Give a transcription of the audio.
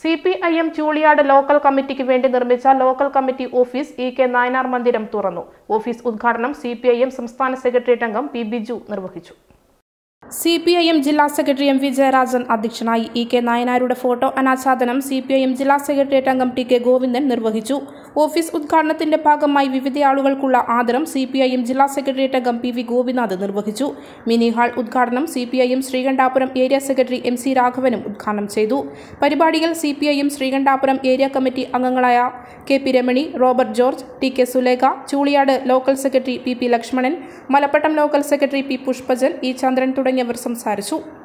CPIM Chooliyad local കമ്മിറ്റിക്ക് വേണ്ടി നിർമ്മിച്ച local committee office EK Nayanar മന്ദിരം തുറന്നു. ഓഫീസ് ഉദ്ഘാടനം CPIM സംസ്ഥാന സെക്രട്ടേറിയറ്റ് അംഗം P. ബിജു നിർവഹിച്ചു. CPIM ജില്ലാ സെക്രട്ടറി M. വി. ജയരാജൻ അധ്യക്ഷനായി. EK നായനാരുടെ ഫോട്ടോ അനാച്ഛാദനം CPIM ജില്ലാ സെക്രട്ടേറിയറ്റ് അംഗം TK ഗോവിന്ദൻ നിർവഹിച്ചു. ഓഫീസ് ഉദ്ഘാടനത്തിന്റെ ഭാഗമായി വിവിധ ആളുകൾക്കുള്ള ആദരം CPIM ജില്ലാ സെക്രട്ടേറിയറ്റ് അംഗം PV ഗോപിനാഥ് നിർവഹിച്ചു. മിനി ഹാൾ ഉദ്ഘാടനം CPIM Sreekandapuram area secretary MC രാഘവനും ഉദ്ഘാടനം ചെയ്തു. പരിപാടികൾ CPIM ശ്രീകണ്ഠാപുരം ഏരിയ കമ്മിറ്റി അംഗങ്ങളായ KP Ramani, Robert George, TK Sulekha, Chooliyad local secretary PP Lakshmanan, Malappattam local secretary P. Pushpajan, E. Chandran തുടങ്ങിയവർ സംസാരിച്ചു.